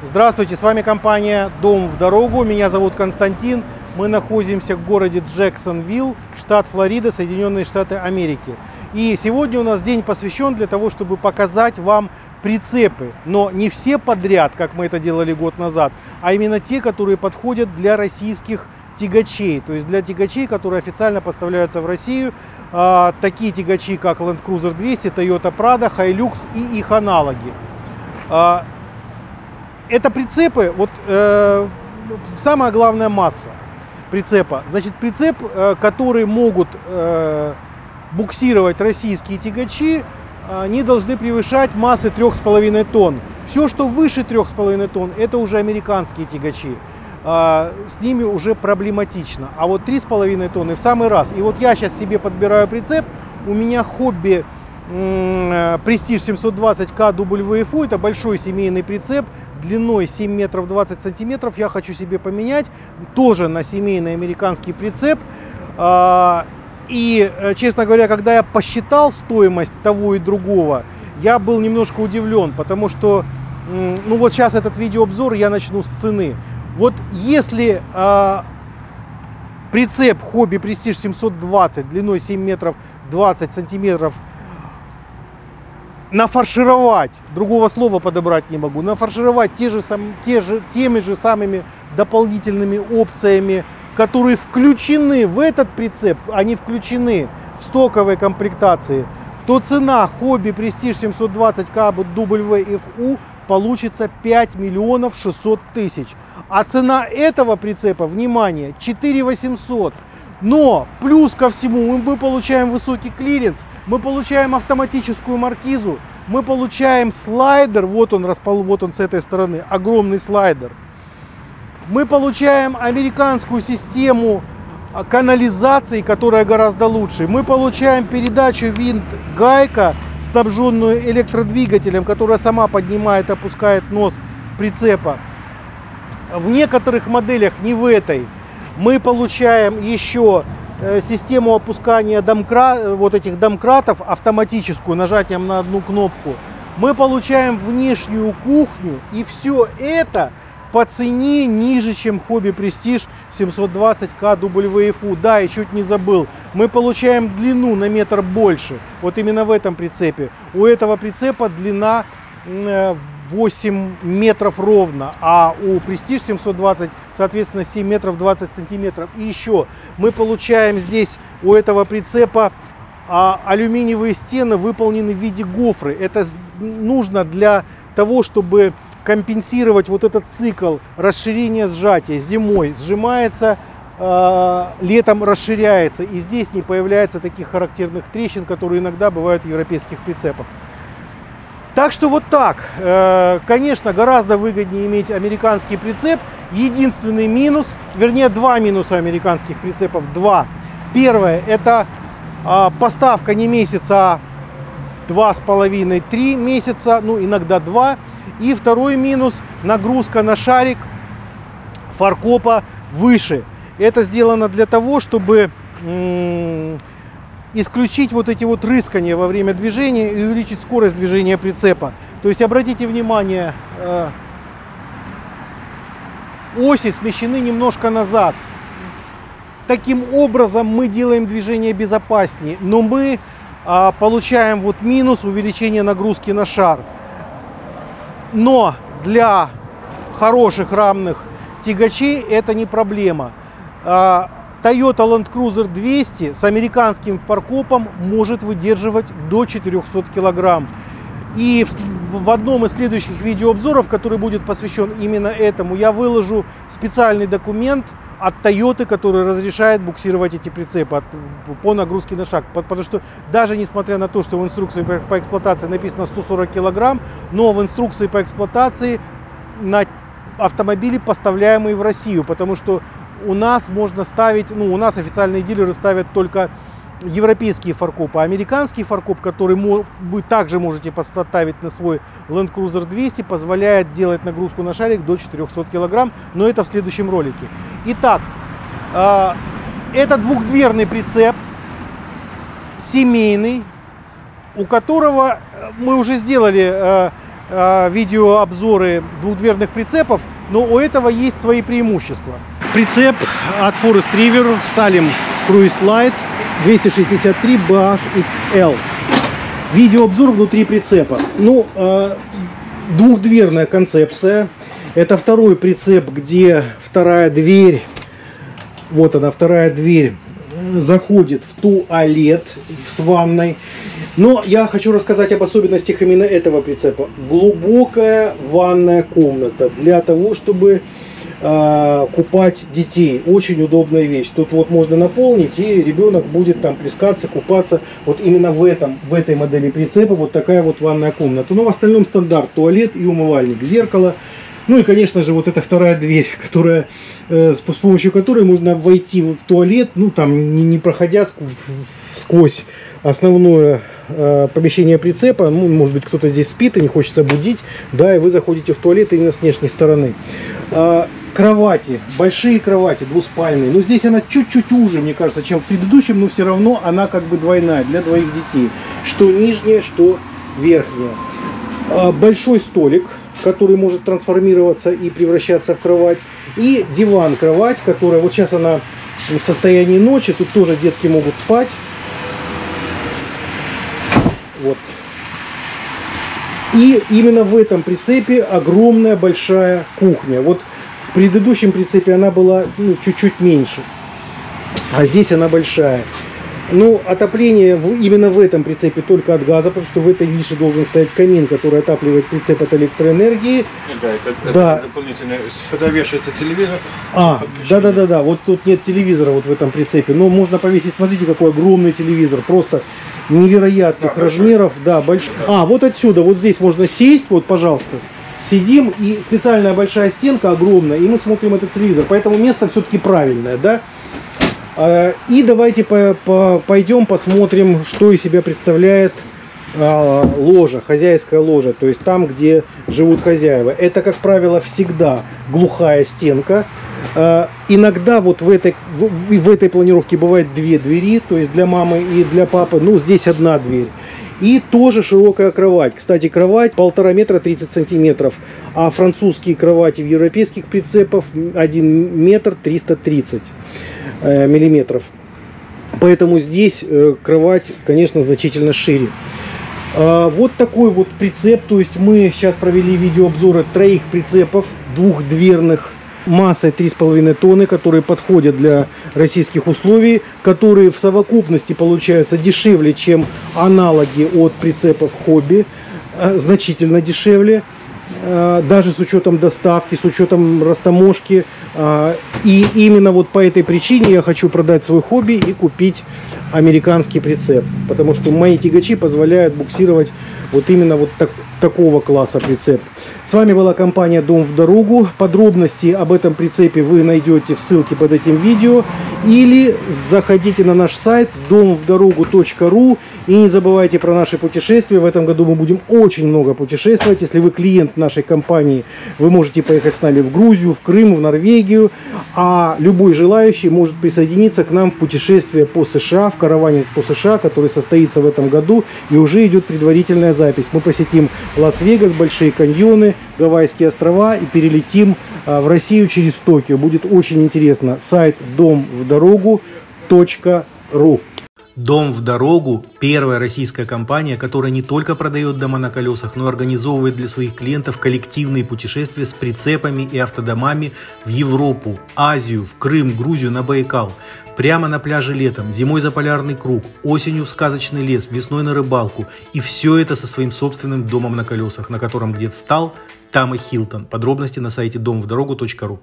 Здравствуйте, с вами компания «Дом в дорогу». Меня зовут Константин. Мы находимся в городе Джексонвилл, штат Флорида, Соединенные Штаты Америки. И сегодня у нас день посвящен для того, чтобы показать вам прицепы. Но не все подряд, как мы это делали год назад, а именно те, которые подходят для российских тягачей. То есть для тягачей, которые официально поставляются в Россию. Такие тягачи, как Land Cruiser 200, Toyota Prado, Hilux и их аналоги. Это прицепы, самая главная масса прицепа. Значит, прицеп, который могут буксировать российские тягачи, не должны превышать массы 3,5 тонн. Все, что выше 3,5 тонн, это уже американские тягачи. С ними уже проблематично. А вот 3,5 тонны в самый раз. И вот я сейчас себе подбираю прицеп. У меня хобби Prestige 720 KWFU. Это большой семейный прицеп длиной 7 метров 20 сантиметров. Я хочу себе поменять тоже на семейный американский прицеп. И, честно говоря, когда я посчитал стоимость того и другого, я был немножко удивлен, потому что, вот сейчас этот видеообзор я начну с цены. Вот если прицеп хобби Prestige 720 длиной 7 метров 20 сантиметров нафаршировать, другого слова подобрать не могу, нафаршировать теми же самыми дополнительными опциями, которые включены в этот прицеп, они включены в стоковой комплектации, то цена хобби Prestige 720 KWFU получится 5 миллионов 600 тысяч. А цена этого прицепа, внимание, 4 800. Но плюс ко всему мы получаем высокий клиренс, мы получаем автоматическую маркизу, мы получаем слайдер, вот он с этой стороны, огромный слайдер. Мы получаем американскую систему канализации, которая гораздо лучше. Мы получаем передачу винт-гайка, снабженную электродвигателем, которая сама поднимает и опускает нос прицепа. В некоторых моделях, не в этой, мы получаем еще систему опускания этих домкратов автоматическую, нажатием на одну кнопку. Мы получаем внешнюю кухню, и все это по цене ниже, чем хобби Prestige 720 KWFU. Да, и чуть не забыл, мы получаем длину на метр больше. Вот именно в этом прицепе. У этого прицепа длина 8 метров ровно, а у Prestige 720, соответственно, 7 метров 20 сантиметров. И еще мы получаем здесь у этого прицепа алюминиевые стены, выполнены в виде гофры. Это нужно для того, чтобы компенсировать вот этот цикл расширения сжатия. Зимой сжимается, летом расширяется. И здесь не появляется таких характерных трещин, которые иногда бывают в европейских прицепах. Так что вот так. Конечно, гораздо выгоднее иметь американский прицеп. Единственный минус, вернее, два минуса американских прицепов. Два. Первое, это поставка не месяца, а 2,5-3 месяца, иногда 2. И второй минус, нагрузка на шарик фаркопа выше. Это сделано для того, чтобы исключить вот эти вот рыскания во время движения и увеличить скорость движения прицепа. То есть обратите внимание, оси смещены немножко назад. Таким образом мы делаем движение безопаснее, но мы получаем вот минус увеличения нагрузки на шар. Но для хороших рамных тягачей это не проблема. Toyota Land Cruiser 200 с американским фаркопом может выдерживать до 400 килограмм. И в одном из следующих видеообзоров, который будет посвящен именно этому, я выложу специальный документ от Toyota, который разрешает буксировать эти прицепы по нагрузке на шаг. Потому что даже несмотря на то, что в инструкции по эксплуатации написано 140 килограмм, но в инструкции по эксплуатации на автомобили, поставляемые в Россию, потому что у нас можно ставить, у нас официальные дилеры ставят только европейские фаркопы. А американский фаркоп, который вы также можете поставить на свой Land Cruiser 200, позволяет делать нагрузку на шарик до 400 килограмм, но это в следующем ролике. Итак, это двухдверный прицеп, семейный, у которого мы уже сделали видеообзоры двухдверных прицепов, но у этого есть свои преимущества. Прицеп от Forest River Salem Cruise Light 263 BH-XL. Видеообзор внутри прицепа. Ну, двухдверная концепция. Это второй прицеп, где вторая дверь, вот она, вторая дверь, заходит в туалет с ванной. Но я хочу рассказать об особенностях именно этого прицепа. Глубокая ванная комната для того, чтобы купать детей. Очень удобная вещь. Тут вот можно наполнить, и ребенок будет там плескаться, купаться. Вот именно в этой модели прицепа вот такая вот ванная комната. Но в остальном стандарт: туалет и умывальник, зеркало. Ну и, конечно же, вот эта вторая дверь, которая, с помощью которой можно войти в туалет, ну там не проходя сквозь основное помещение прицепа. Ну, может быть, кто-то здесь спит и не хочется будить, да, и вы заходите в туалет именно с внешней стороны. Кровати, большие кровати, двуспальные. Но здесь она чуть-чуть уже, мне кажется, чем в предыдущем, но все равно она как бы двойная для двоих детей. Что нижняя, что верхняя. Большой столик, который может трансформироваться и превращаться в кровать. И диван-кровать, которая вот сейчас она в состоянии ночи. Тут тоже детки могут спать. Вот. И именно в этом прицепе огромная большая кухня. Вот в предыдущем прицепе она была чуть-чуть меньше, а здесь она большая. Ну, отопление именно в этом прицепе только от газа, потому что в этой нише должен стоять камин, который отапливает прицеп от электроэнергии. Да, это дополнительно. Сюда вешается телевизор. Да. Вот тут нет телевизора вот в этом прицепе, но можно повесить. Смотрите, какой огромный телевизор, просто невероятных размеров. Да, большой. Вот отсюда, вот здесь можно сесть, вот, пожалуйста. Сидим, и специальная большая стенка огромная, и мы смотрим этот телевизор. Поэтому место все-таки правильное, да. И давайте пойдем посмотрим, что из себя представляет ложа, хозяйская ложа, то есть там, где живут хозяева. Это, как правило, всегда глухая стенка. Иногда вот в этой планировке бывает две двери, то есть для мамы и для папы. Ну, здесь одна дверь. И тоже широкая кровать. Кстати, кровать 1,5 метра 30 сантиметров, а французские кровати в европейских прицепах 1 метр 330 миллиметров. Поэтому здесь кровать, конечно, значительно шире. Вот такой вот прицеп. То есть мы сейчас провели видеообзоры 3 прицепов двухдверных массой 3,5 тонны, которые подходят для российских условий, которые в совокупности получаются дешевле, чем аналоги от прицепов хобби, значительно дешевле, даже с учетом доставки, с учетом растаможки. И именно вот по этой причине я хочу продать свой хобби и купить американский прицеп, потому что мои тягачи позволяют буксировать вот именно вот такого класса прицеп. С вами была компания Дом в дорогу. Подробности об этом прицепе вы найдете в ссылке под этим видео, или заходите на наш сайт домвдорогу.ру и не забывайте про наши путешествия. В этом году мы будем очень много путешествовать. Если вы клиент нашей компании, вы можете поехать с нами в Грузию, в Крым, в Норвегию, а любой желающий может присоединиться к нам в путешествие по США, в караване по США, который состоится в этом году, и уже идет предварительная запись. Мы посетим Лас-Вегас, Большие каньоны, Гавайские острова и перелетим в Россию через Токио. Будет очень интересно. Сайт домвдорогу.ру. Дом в дорогу – первая российская компания, которая не только продает дома на колесах, но и организовывает для своих клиентов коллективные путешествия с прицепами и автодомами в Европу, Азию, в Крым, Грузию, на Байкал. Прямо на пляже летом, зимой за полярный круг, осенью в сказочный лес, весной на рыбалку. И все это со своим собственным домом на колесах, на котором где встал, там и Хилтон. Подробности на сайте домвдорогу.ру.